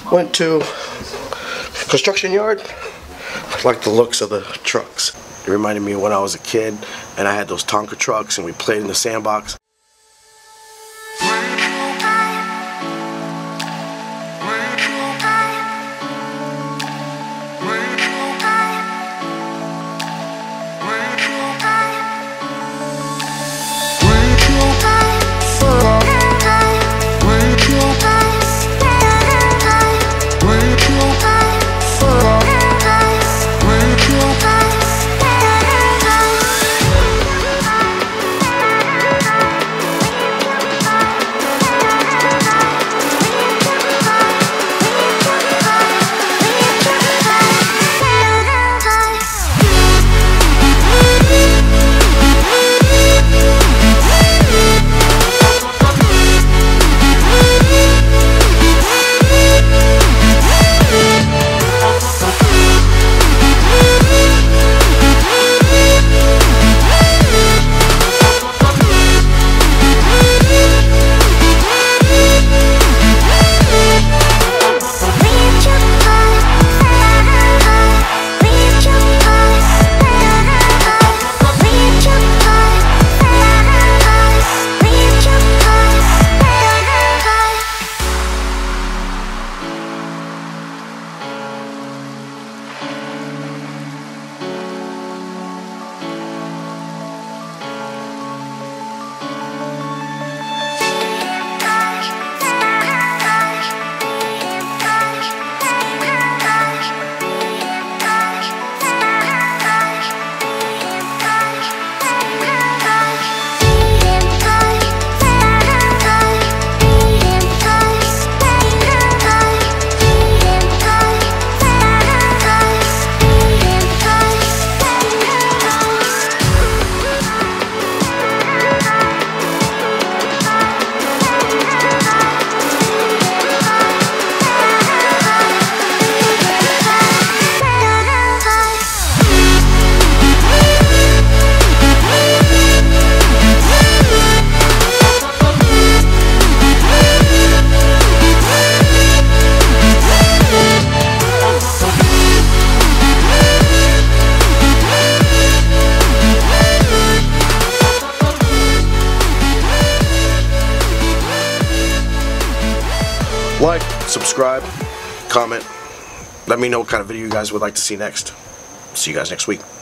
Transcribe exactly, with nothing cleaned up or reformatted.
Went to construction yard. I like the looks of the trucks. It reminded me of when I was a kid and I had those Tonka trucks and we played in the sandbox. Like, subscribe, comment. Let me know what kind of video you guys would like to see next. See you guys next week.